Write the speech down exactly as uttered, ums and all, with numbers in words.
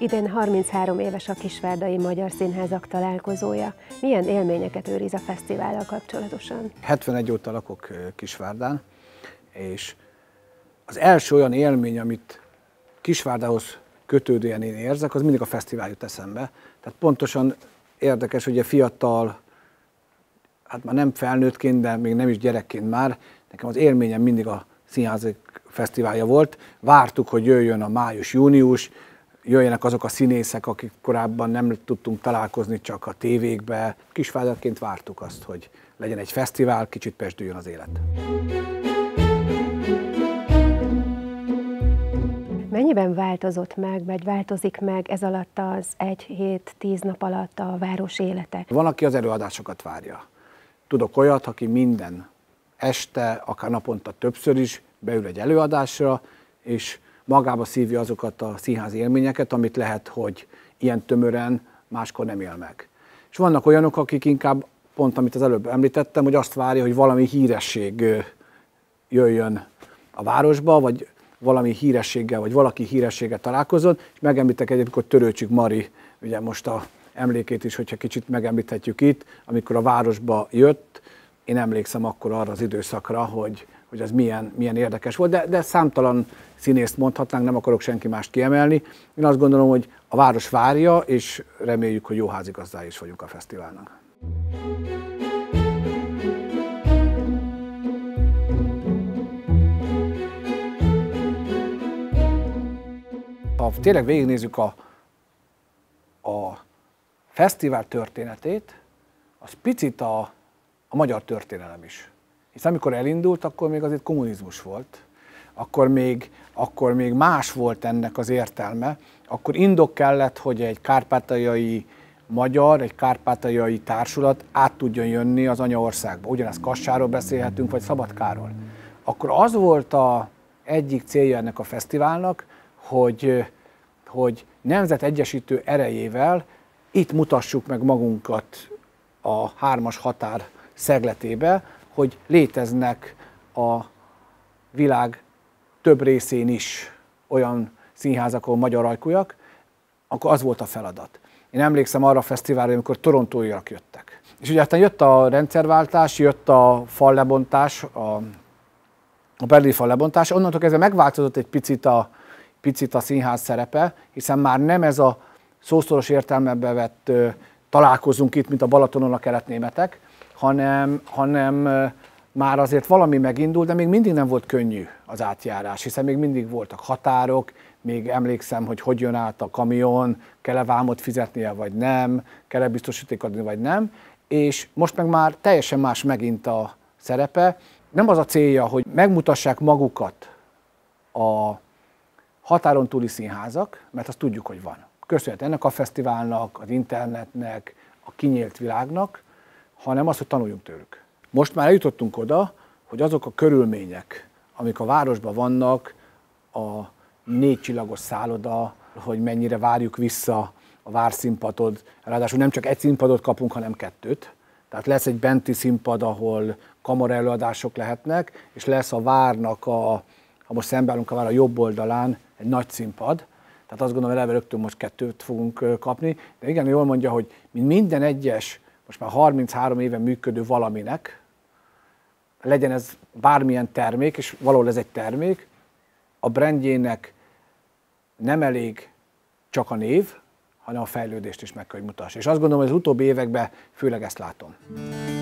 Idén harminchárom éves a Kisvárdai Magyar Színházak találkozója. Milyen élményeket őriz a fesztivállal kapcsolatosan? hetvenegy óta lakok Kisvárdán, és az első olyan élmény, amit Kisvárdához kötődően én érzek, az mindig a fesztivál jut eszembe. Tehát pontosan érdekes, hogy a fiatal, hát már nem felnőttként, de még nem is gyerekként már, nekem az élményem mindig a Színházi Fesztiválja volt. Vártuk, hogy jöjjön a május-június, jöjjenek azok a színészek, akik korábban nem tudtunk találkozni csak a tévékbe. Kisvárdaként vártuk azt, hogy legyen egy fesztivál, kicsit pezsdüljön az élet. Mennyiben változott meg, vagy változik meg ez alatt az egy hét, tíz nap alatt a város élete? Van, aki az előadásokat várja. Tudok olyat, aki minden este, akár naponta többször is beül egy előadásra, és magába szívja azokat a színházi élményeket, amit lehet, hogy ilyen tömören máskor nem él meg. És vannak olyanok, akik inkább, pont amit az előbb említettem, hogy azt várja, hogy valami híresség jöjjön a városba, vagy valami hírességgel, vagy valaki hírességgel találkozzon, és megemlítek egyébként, hogy Törőcsik Mari, ugye most a emlékét is, hogyha kicsit megemlíthetjük itt, amikor a városba jött, én emlékszem akkor arra az időszakra, hogy, hogy ez milyen, milyen érdekes volt, de, de számtalan színészt mondhatnánk, nem akarok senki mást kiemelni. Én azt gondolom, hogy a város várja, és reméljük, hogy jó házigazdái is vagyunk a fesztiválnak. Ha tényleg végignézzük a, a fesztivál történetét, az picit a, a magyar történelem is. Hiszen amikor elindult, akkor még azért kommunizmus volt, akkor még, akkor még más volt ennek az értelme, akkor indok kellett, hogy egy kárpátaljai magyar, egy kárpátaljai társulat át tudjon jönni az anyaországba. Ugyanezt Kassáról beszélhetünk, vagy Szabadkáról. Akkor az volt az egyik célja ennek a fesztiválnak, hogy, hogy nemzetegyesítő erejével itt mutassuk meg magunkat a hármas határ szegletébe, hogy léteznek a világ több részén is olyan színházak, ahol magyar ajkúak, akkor az volt a feladat. Én emlékszem arra a fesztiválra, amikor torontóiak jöttek. És ugye aztán jött a rendszerváltás, jött a fallebontás, a, a berlini fallebontás, onnantól kezdve megváltozott egy picit a, picit a színház szerepe, hiszen már nem ez a szószoros értelmebe vett ö, találkozunk itt, mint a Balatonon a keletnémetek, hanem, hanem már azért valami megindult, de még mindig nem volt könnyű az átjárás, hiszen még mindig voltak határok, még emlékszem, hogy hogy jön át a kamion, kell-e vámot fizetnie, vagy nem, kell-e biztosítékot adni, vagy nem, és most meg már teljesen más megint a szerepe. Nem az a célja, hogy megmutassák magukat a határon túli színházak, mert azt tudjuk, hogy van. Köszönhet ennek a fesztiválnak, az internetnek, a kinyílt világnak, hanem az, hogy tanuljunk tőlük. Most már eljutottunk oda, hogy azok a körülmények, amik a városban vannak, a négy csillagos szálloda, hogy mennyire várjuk vissza a várszínpadot, ráadásul nem csak egy színpadot kapunk, hanem kettőt. Tehát lesz egy benti színpad, ahol kamara előadások lehetnek, és lesz a várnak, a, ha most szembeállunk a vár a jobb oldalán, egy nagy színpad. Tehát azt gondolom, hogy eleve rögtön most kettőt fogunk kapni. De igen, jól mondja, hogy mint minden egyes, most már harminchárom éve működő valaminek, legyen ez bármilyen termék, és valahol ez egy termék, a brandjének nem elég csak a név, hanem a fejlődést is meg kell, hogy mutassa. És azt gondolom, hogy az utóbbi években főleg ezt látom.